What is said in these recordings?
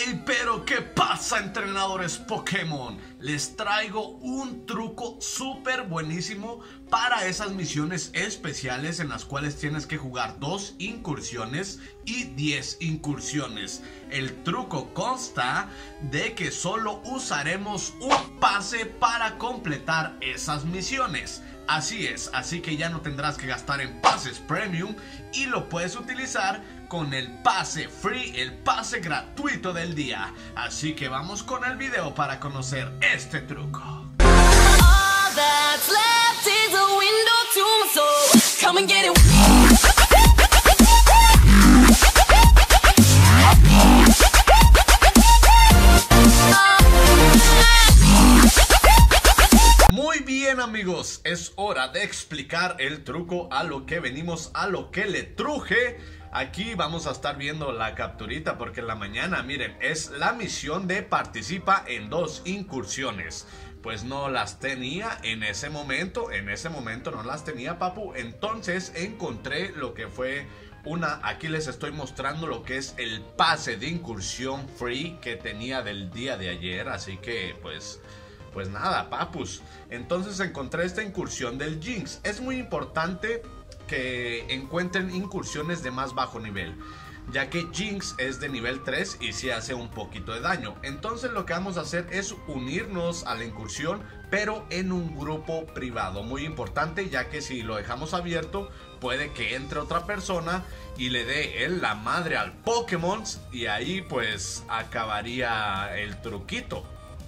Hey, pero ¿qué pasa, entrenadores Pokémon? Les traigo un truco súper buenísimo para esas misiones especiales en las cuales tienes que jugar 2 incursiones y 10 incursiones. El truco consta de que solo usaremos un pase para completar esas misiones. Así es, así que ya no tendrás que gastar en pases premium y lo puedes utilizar con el pase free, el pase gratuito del día. Así que vamos con el video para conocer este truco. Muy bien, amigos, es hora de explicar el truco, a lo que venimos, a lo que le truje. Aquí vamos a estar viendo la capturita porque en la mañana, miren, es la misión de participa en 2 incursiones. Pues no las tenía en ese momento no las tenía, papu. Entonces encontré lo que fue aquí les estoy mostrando lo que es el pase de incursión free que tenía del día de ayer. Así que pues nada, papus. Entonces encontré esta incursión del Jynx. Es muy importante que encuentren incursiones de más bajo nivel, ya que Jynx es de nivel 3 y sí hace un poquito de daño. Entonces lo que vamos a hacer es unirnos a la incursión, pero en un grupo privado. Muy importante, ya que si lo dejamos abierto puede que entre otra persona y le dé él la madre al Pokémon, y ahí pues acabaría el truquito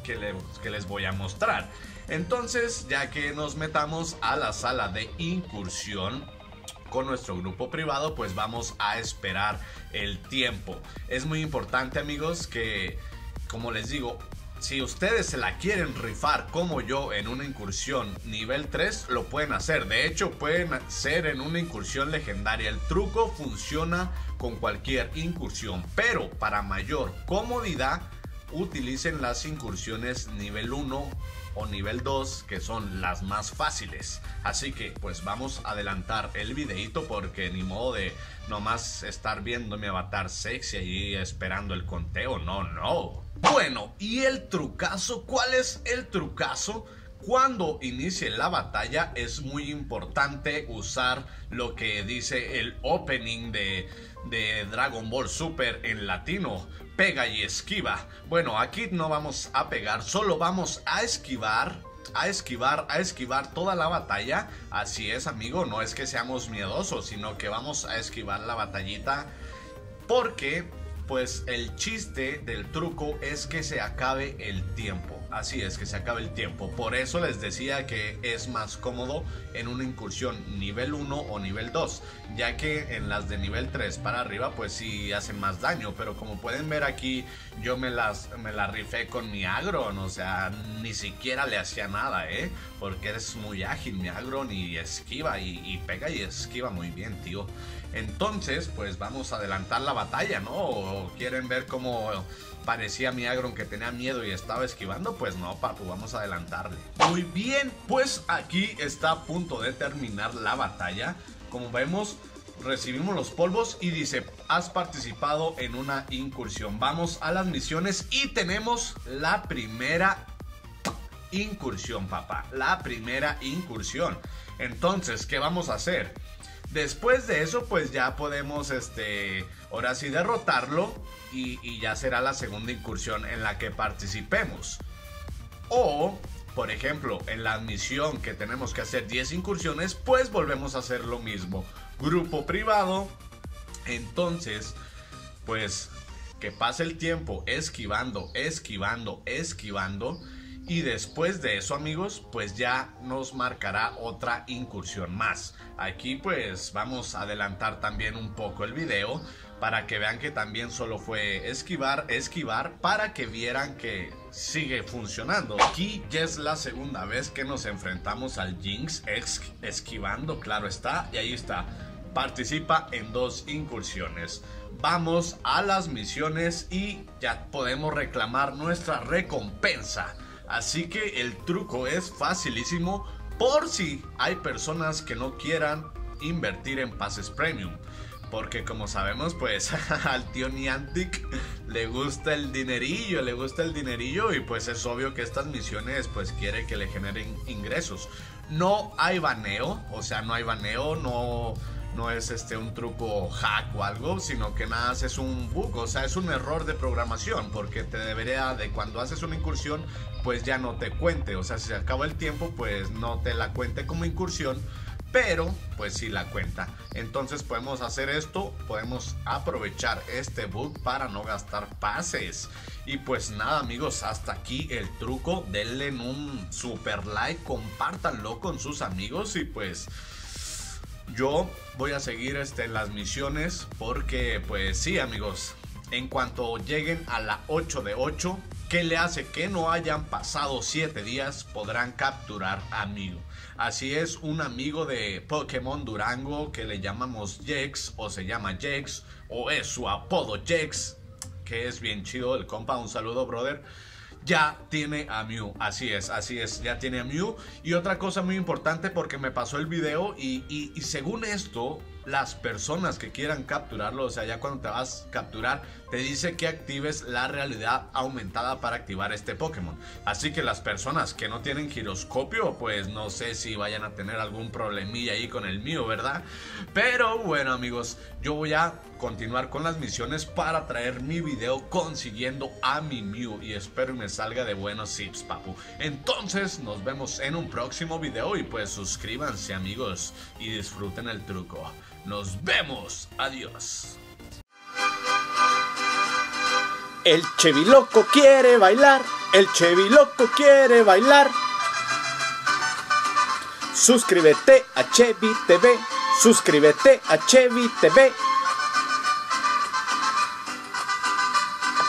que les voy a mostrar. Entonces, ya que nos metamos a la sala de incursión con nuestro grupo privado, pues vamos a esperar el tiempo. Es muy importante, amigos, que, como les digo, si ustedes se la quieren rifar como yo en una incursión nivel 3, lo pueden hacer. De hecho, pueden ser en una incursión legendaria. El truco funciona con cualquier incursión, pero para mayor comodidad utilicen las incursiones nivel 1 o nivel 2, que son las más fáciles. Así que pues vamos a adelantar el videito, porque ni modo de nomás estar viendo mi avatar sexy y esperando el conteo. No. Bueno, y el trucazo, ¿cuál es el trucazo? Cuando inicie la batalla es muy importante usar lo que dice el opening de Dragon Ball Super en latino: pega y esquiva. Bueno, aquí no vamos a pegar, solo vamos a esquivar toda la batalla. Así es, amigo, no es que seamos miedosos, sino que vamos a esquivar la batallita, porque pues el chiste del truco es que se acabe el tiempo. Así es, que se acabe el tiempo. Por eso les decía que es más cómodo en una incursión nivel 1 o nivel 2, ya que en las de nivel 3 para arriba pues sí hacen más daño. Pero como pueden ver aquí, yo me la rifé con mi Agron. O sea, ni siquiera le hacía nada, porque eres muy ágil, mi Agron, y esquiva y pega y esquiva muy bien, tío. Entonces pues vamos a adelantar la batalla, ¿no? ¿O quieren ver cómo parecía mi Agron que tenía miedo y estaba esquivando? Pues no, papu, vamos a adelantarle. Muy bien, pues aquí está a punto de terminar la batalla. Como vemos, recibimos los polvos y dice: has participado en una incursión. Vamos a las misiones y tenemos la primera incursión, papá. La primera incursión. Entonces, ¿qué vamos a hacer? Después de eso pues ya podemos ahora sí derrotarlo, y ya será la segunda incursión en la que participemos. O por ejemplo, en la misión que tenemos que hacer 10 incursiones, pues volvemos a hacer lo mismo, grupo privado. Entonces pues que pase el tiempo esquivando, y después de eso, amigos, pues ya nos marcará otra incursión más. Aquí pues vamos a adelantar también un poco el video para que vean que también solo fue esquivar, para que vieran que sigue funcionando. Aquí ya es la segunda vez que nos enfrentamos al Jynx esquivando, claro está, y ahí está. Participa en 2 incursiones. Vamos a las misiones y ya podemos reclamar nuestra recompensa. Así que el truco es facilísimo, por si hay personas que no quieran invertir en pases premium. Porque como sabemos, pues al tío Niantic le gusta el dinerillo y pues es obvio que estas misiones pues quiere que le generen ingresos. No hay baneo, o sea, no hay baneo, no es un truco hack o algo, sino que nada más es un bug, o sea, es un error de programación, porque te debería de cuando haces una incursión, pues ya no te cuente, o sea, si se acaba el tiempo, pues no te la cuente como incursión, pero pues sí la cuenta. Entonces podemos hacer esto, podemos aprovechar este bug para no gastar pases. Y pues nada amigos, hasta aquí el truco. Denle un super like, compártanlo con sus amigos y pues yo voy a seguir las misiones porque pues sí amigos, en cuanto lleguen a la 8 de 8, que le hace que no hayan pasado 7 días, podrán capturar amigo. Así es, un amigo de Pokémon Durango que le llamamos Jex, o se llama Jex, o es su apodo Jex, que es bien chido el compa, un saludo brother. Ya tiene a Mew, así es, ya tiene a Mew. Y otra cosa muy importante, porque me pasó el video y según esto, las personas que quieran capturarlo, o sea, ya cuando te vas a capturar, te dice que actives la realidad aumentada para activar este Pokémon. Así que las personas que no tienen giroscopio, pues no sé si vayan a tener algún problemilla ahí con el Mew, ¿verdad? Pero bueno amigos, yo voy a continuar con las misiones para traer mi video consiguiendo a mi Mew y espero me salga de buenos tips, papu. Entonces nos vemos en un próximo video y pues suscríbanse amigos y disfruten el truco. Nos vemos, adiós. El Cheviloco quiere bailar, el Cheviloco quiere bailar. Suscríbete a Chevi TV, suscríbete a Chevi TV.